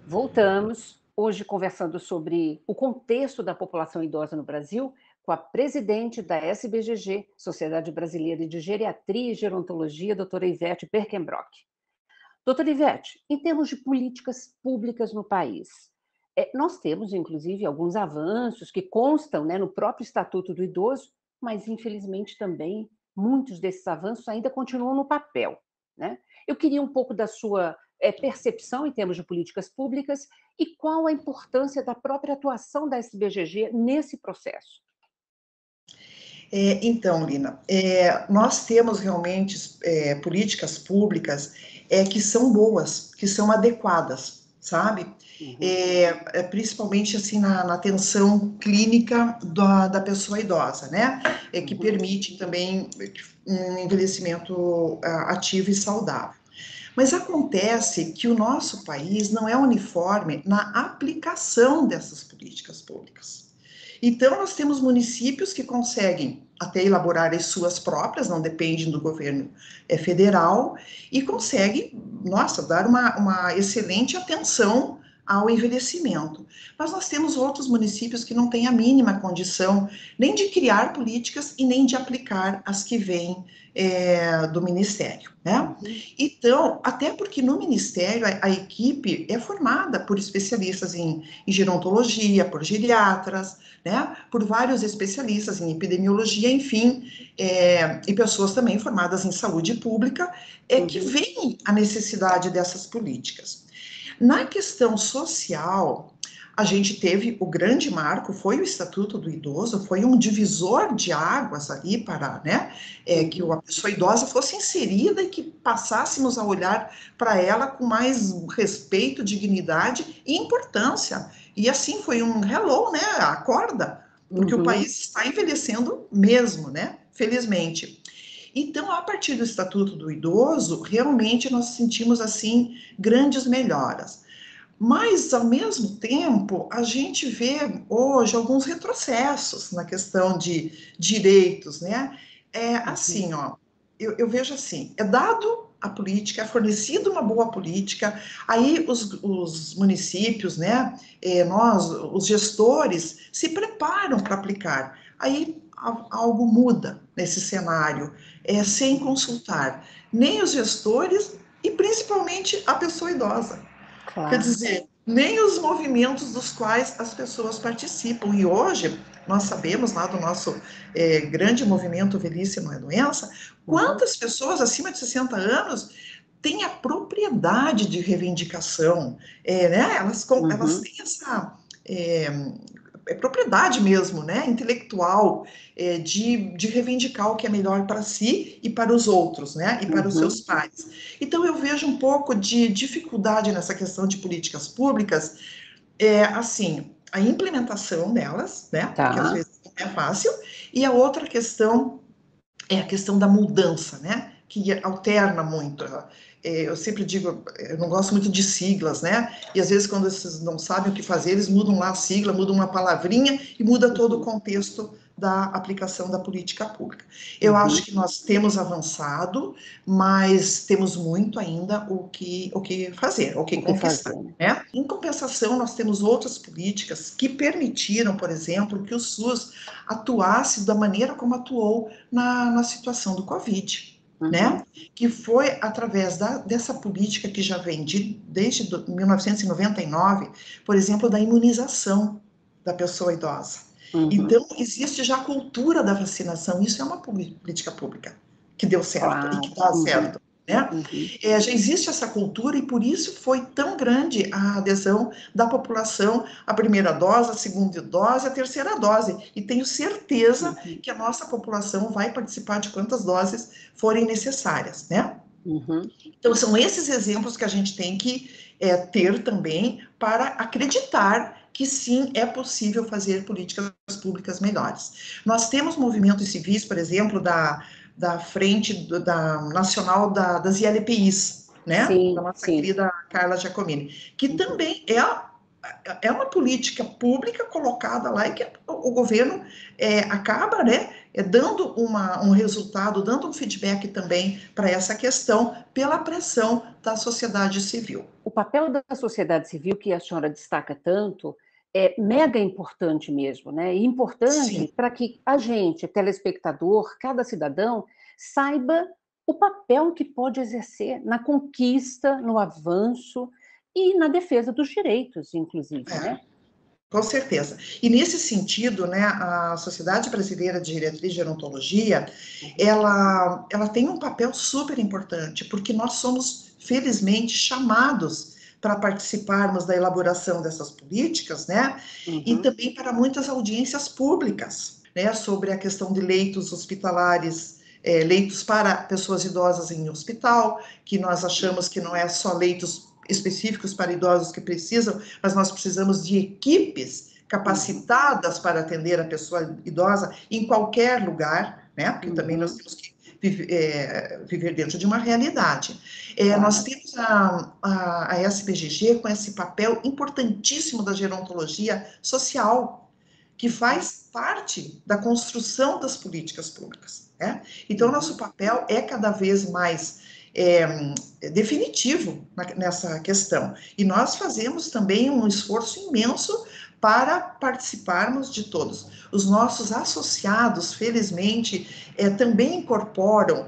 Voltamos, hoje conversando sobre o contexto da população idosa no Brasil, com a presidente da SBGG, Sociedade Brasileira de Geriatria e Gerontologia, doutora Ivete Perkenbrock. Doutora Ivete, em termos de políticas públicas no país, nós temos, inclusive, alguns avanços que constam, né, no próprio Estatuto do Idoso, mas, infelizmente, também muitos desses avanços ainda continuam no papel, né? Eu queria um pouco da sua percepção em termos de políticas públicas e qual a importância da própria atuação da SBGG nesse processo. Então, Lina, nós temos realmente políticas públicas que são boas, que são adequadas, sabe? Principalmente assim na atenção clínica da pessoa idosa, né? Que permite também um envelhecimento ativo e saudável. Mas acontece que o nosso país não é uniforme na aplicação dessas políticas públicas. Então, nós temos municípios que conseguem até elaborar as suas próprias, não dependem do governo federal, e conseguem, nossa, dar uma excelente atenção ao envelhecimento. Mas nós temos outros municípios que não têm a mínima condição nem de criar políticas e nem de aplicar as que vêm do Ministério, né? Então, até porque no Ministério a equipe é formada por especialistas em gerontologia, por geriatras, né? Por vários especialistas em epidemiologia, enfim, e pessoas também formadas em saúde pública, que veem a necessidade dessas políticas. Na questão social, a gente teve o grande marco, foi o Estatuto do Idoso, foi um divisor de águas ali para, né, que a pessoa idosa fosse inserida e que passássemos a olhar para ela com mais respeito, dignidade e importância. E assim foi um hello, né, acorda, porque o país está envelhecendo mesmo, né, felizmente. Então, a partir do Estatuto do Idoso, realmente nós sentimos, assim, grandes melhoras. Mas, ao mesmo tempo, a gente vê hoje alguns retrocessos na questão de direitos, né? Assim, ó, eu vejo assim, é dado a política, é fornecida uma boa política, aí os municípios, né, nós, os gestores, se preparam para aplicar. Aí algo muda nesse cenário, sem consultar nem os gestores e principalmente a pessoa idosa. Claro. Quer dizer, nem os movimentos dos quais as pessoas participam. E hoje, nós sabemos lá do nosso grande movimento Velhice Não é Doença, quantas pessoas acima de 60 anos têm a propriedade de reivindicação, né? Elas têm essa propriedade mesmo, né, intelectual, de reivindicar o que é melhor para si e para os outros, né, e para os seus pares. Então, eu vejo um pouco de dificuldade nessa questão de políticas públicas, assim, a implementação delas, né, porque às vezes não é fácil, e a outra questão é a questão da mudança, né, que alterna muito. Eu sempre digo, eu não gosto muito de siglas, né? E às vezes quando eles não sabem o que fazer, eles mudam lá a sigla, mudam uma palavrinha e muda todo o contexto da aplicação da política pública. Eu acho que nós temos avançado, mas temos muito ainda o que fazer, o que conquistar, né? Em compensação, nós temos outras políticas que permitiram, por exemplo, que o SUS atuasse da maneira como atuou na situação do Covid. Né? Que foi através dessa política que já vem desde 1999, por exemplo, da imunização da pessoa idosa. Então, existe já a cultura da vacinação, isso é uma política pública que deu certo e que dá certo. Né? Já existe essa cultura e por isso foi tão grande a adesão da população à primeira dose, à segunda dose, à terceira dose. E tenho certeza que a nossa população vai participar de quantas doses forem necessárias, né? Então, são esses exemplos que a gente tem que ter também para acreditar que sim, é possível fazer políticas públicas melhores. Nós temos movimentos civis, por exemplo, da frente nacional das ILPIs, né? Da nossa querida Carla Giacomini, que também é uma política pública colocada lá e que o governo acaba, né, dando um resultado, dando um feedback também para essa questão, pela pressão da sociedade civil. O papel da sociedade civil, que a senhora destaca tanto, é mega importante mesmo, né? E importante para que a gente, telespectador, cada cidadão, saiba o papel que pode exercer na conquista, no avanço e na defesa dos direitos, inclusive, né? Com certeza. E nesse sentido, né, a Sociedade Brasileira de Geriatria e Gerontologia, ela tem um papel super importante, porque nós somos, felizmente, chamados para participarmos da elaboração dessas políticas, né, e também para muitas audiências públicas, né, sobre a questão de leitos hospitalares, leitos para pessoas idosas em hospital, que nós achamos que não é só leitos específicos para idosos que precisam, mas nós precisamos de equipes capacitadas para atender a pessoa idosa em qualquer lugar, né? Porque também nós temos que viver dentro de uma realidade. Nós temos a SBGG com esse papel importantíssimo da gerontologia social, que faz parte da construção das políticas públicas, né? Então, nosso papel é cada vez mais definitivo nessa questão. E nós fazemos também um esforço imenso para participarmos de todos. Os nossos associados, felizmente, também incorporam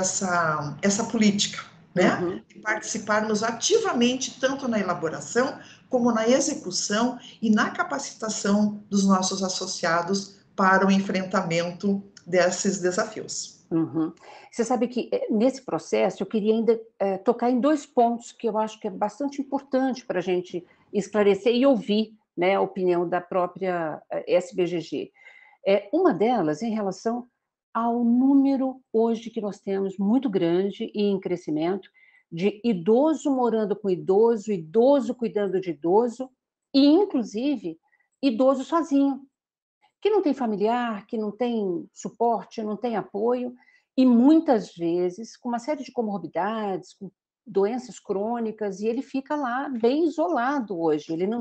essa política, né? De participarmos ativamente, tanto na elaboração, como na execução e na capacitação dos nossos associados para o enfrentamento desses desafios. Você sabe que nesse processo eu queria ainda tocar em 2 pontos que eu acho que é bastante importante para a gente esclarecer e ouvir, né, a opinião da própria SBGG. Uma delas em relação ao número hoje que nós temos muito grande e em crescimento de idoso morando com idoso, idoso cuidando de idoso e, inclusive, idoso sozinho, que não tem familiar, que não tem suporte, não tem apoio, e muitas vezes com uma série de comorbidades, com doenças crônicas, e ele fica lá bem isolado hoje, ele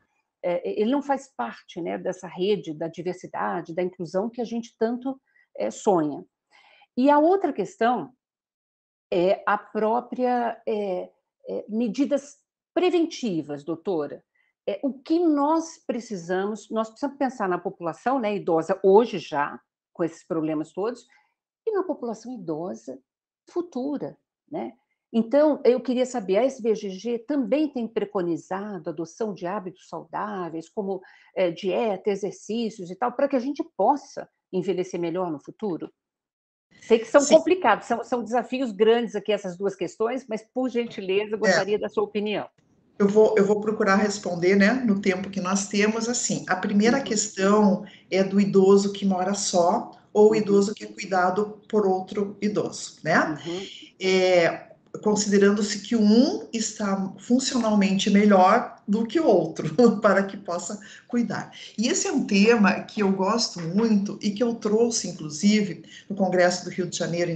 não faz parte, né, dessa rede da diversidade, da inclusão que a gente tanto sonha. E a outra questão é a própria medidas preventivas, doutora. O que nós precisamos pensar na população, né, idosa hoje já, com esses problemas todos, e na população idosa futura, né? Então, eu queria saber, a SBGG também tem preconizado a adoção de hábitos saudáveis, como dieta, exercícios e tal, para que a gente possa envelhecer melhor no futuro? Sei que são complicados, são desafios grandes aqui essas 2 questões, mas, por gentileza, eu gostaria da sua opinião. Eu vou procurar responder, né, no tempo que nós temos, assim. A primeira questão é do idoso que mora só ou o idoso que é cuidado por outro idoso, né? Considerando-se que um está funcionalmente melhor do que o outro, para que possa cuidar. E esse é um tema que eu gosto muito e que eu trouxe, inclusive, no Congresso do Rio de Janeiro em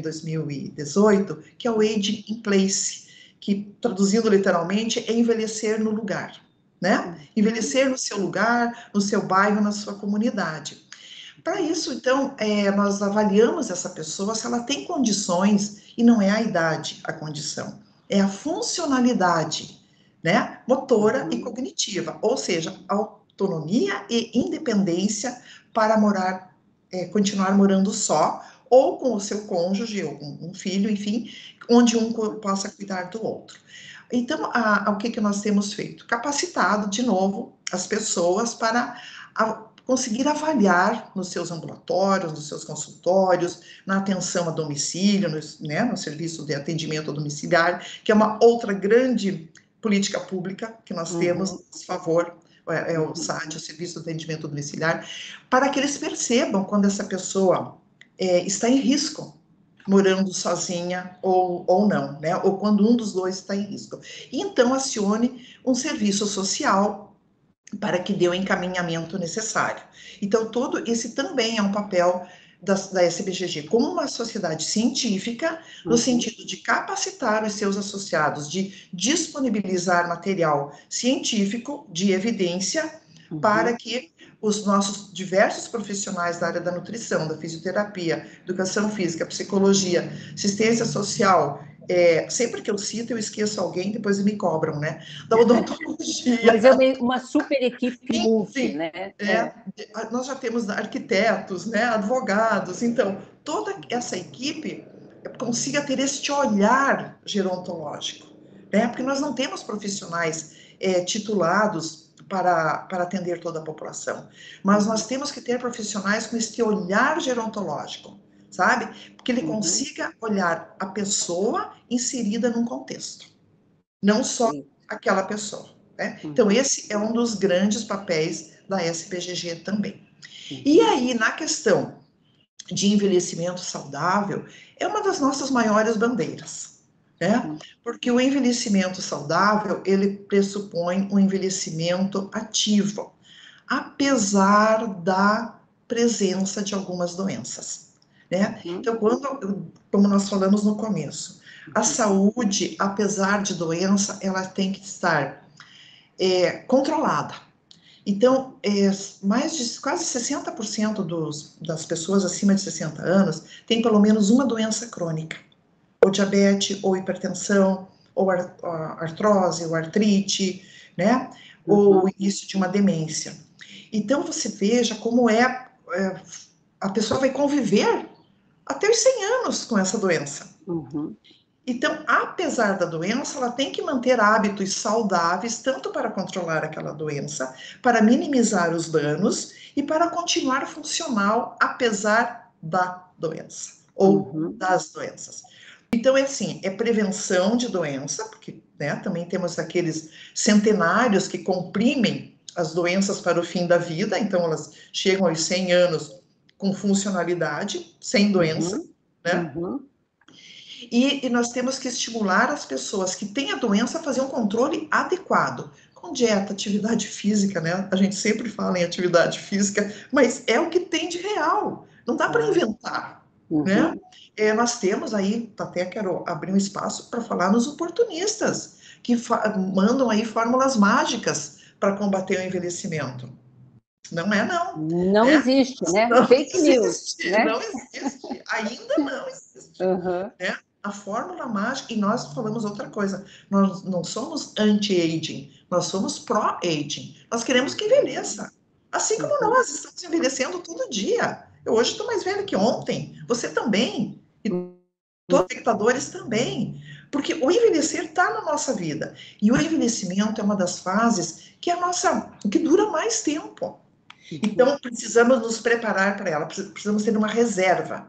2018, que é o Age in Place, que, traduzindo literalmente, é envelhecer no lugar, né? Envelhecer no seu lugar, no seu bairro, na sua comunidade. Para isso, então, nós avaliamos essa pessoa se ela tem condições, e não é a idade a condição, é a funcionalidade, né? Motora e cognitiva, ou seja, autonomia e independência para continuar morando só, ou com o seu cônjuge, ou com um filho, enfim, onde um possa cuidar do outro. Então, o que nós temos feito? Capacitado, de novo, as pessoas para conseguir avaliar nos seus ambulatórios, nos seus consultórios, na atenção a domicílio, no serviço de atendimento domiciliar, que é uma outra grande política pública que nós temos a favor, é o SAD, o Serviço de Atendimento Domiciliar, para que eles percebam quando essa pessoa está em risco, morando sozinha ou não, né? Ou quando um dos dois está em risco. E então acione um serviço social para que dê o encaminhamento necessário. Então, todo esse também é um papel da SBGG, como uma sociedade científica, no sentido de capacitar os seus associados, de disponibilizar material científico, de evidência, para que os nossos diversos profissionais da área da nutrição, da fisioterapia, educação física, psicologia, assistência social, sempre que eu cito, eu esqueço alguém, depois me cobram, né? Da odontologia. Mas é uma super equipe multi, sim, né? nós já temos arquitetos, né, advogados, então, toda essa equipe consiga ter este olhar gerontológico, né? Porque nós não temos profissionais titulados para atender toda a população, mas nós temos que ter profissionais com este olhar gerontológico, sabe? Porque ele consiga olhar a pessoa inserida num contexto, não só aquela pessoa, né? Então, esse é um dos grandes papéis da SBGG também. E aí, na questão de envelhecimento saudável, é uma das nossas maiores bandeiras, né? Porque o envelhecimento saudável, ele pressupõe um envelhecimento ativo, apesar da presença de algumas doenças, né? Então, como nós falamos no começo, a saúde, apesar de doença, ela tem que estar controlada. Então, mais de quase 60% das pessoas acima de 60 anos têm pelo menos uma doença crônica, ou diabetes, ou hipertensão, ou artrose, ou artrite, né? Ou o início de uma demência. Então, você veja como a pessoa vai conviver até os 100 anos com essa doença. Então, apesar da doença, ela tem que manter hábitos saudáveis, tanto para controlar aquela doença, para minimizar os danos e para continuar funcional, apesar da doença, ou das doenças. Então, é prevenção de doença, porque, né, também temos aqueles centenários que comprimem as doenças para o fim da vida, então elas chegam aos 100 anos com funcionalidade, sem doença, né? E nós temos que estimular as pessoas que têm a doença a fazer um controle adequado, com dieta, atividade física, né? A gente sempre fala em atividade física, mas é o que tem de real, não dá para inventar, né? Nós temos aí, até quero abrir um espaço para falar nos oportunistas, que mandam aí fórmulas mágicas para combater o envelhecimento. Não é, não. Não existe, né? Não Fake news, existe, né? não existe, ainda não existe, né? A fórmula mágica, e nós falamos outra coisa, nós não somos anti-aging, nós somos pró-aging, nós queremos que envelheça, assim como nós estamos envelhecendo todo dia. Eu hoje estou mais velha que ontem, você também, e todos os espectadores também, porque o envelhecer está na nossa vida, e o envelhecimento é uma das fases que dura mais tempo. Então, precisamos nos preparar para ela, precisamos ter uma reserva,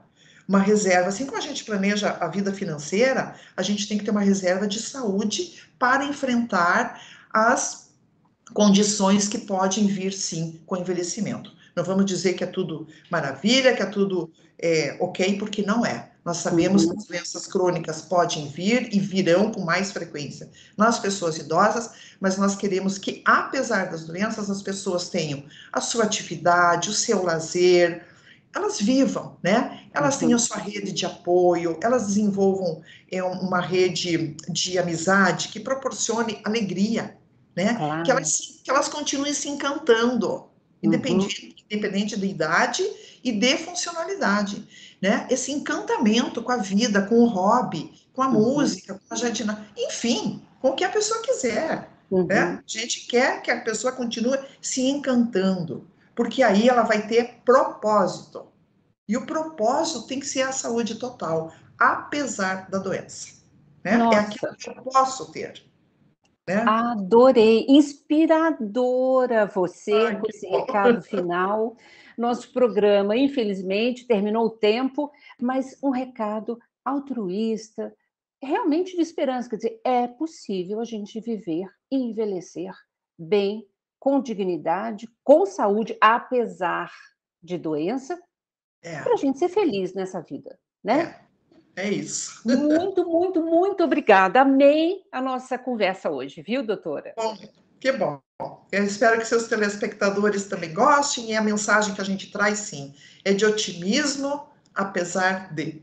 assim como a gente planeja a vida financeira, a gente tem que ter uma reserva de saúde para enfrentar as condições que podem vir, sim, com o envelhecimento. Não vamos dizer que é tudo maravilha, que é tudo ok, porque não é. Nós sabemos que as doenças crônicas podem vir e virão com mais frequência nas pessoas idosas, mas nós queremos que, apesar das doenças, as pessoas tenham a sua atividade, o seu lazer, elas vivam, né? Elas tenham a sua rede de apoio, elas desenvolvam uma rede de amizade que proporcione alegria, né? Claro. Que elas continuem se encantando, independente da idade e de funcionalidade, né? Esse encantamento com a vida, com o hobby, com a música, com a jardinagem, enfim, com o que a pessoa quiser, né? A gente quer que a pessoa continue se encantando, porque aí ela vai ter propósito. E o propósito tem que ser a saúde total, apesar da doença, né? Nossa. É aquilo que eu posso ter. Né? Adorei, inspiradora você com esse recado final. Nosso programa, infelizmente, terminou o tempo, mas um recado altruísta, realmente de esperança, quer dizer, é possível a gente viver e envelhecer bem, com dignidade, com saúde, apesar de doença, para a gente ser feliz nessa vida, né? É isso. Muito, muito, muito obrigada. Amei a nossa conversa hoje, viu, doutora? Bom, que bom. Eu espero que seus telespectadores também gostem, e a mensagem que a gente traz, sim, é de otimismo, apesar de.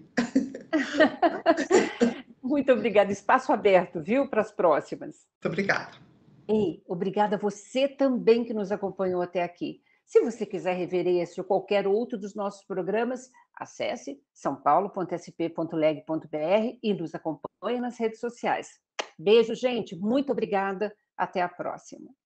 Muito obrigada. Espaço aberto, viu, para as próximas. Muito obrigada. Ei, obrigada a você também que nos acompanhou até aqui. Se você quiser rever esse ou qualquer outro dos nossos programas, acesse sãopaulo.sp.leg.br e nos acompanhe nas redes sociais. Beijo, gente. Muito obrigada. Até a próxima.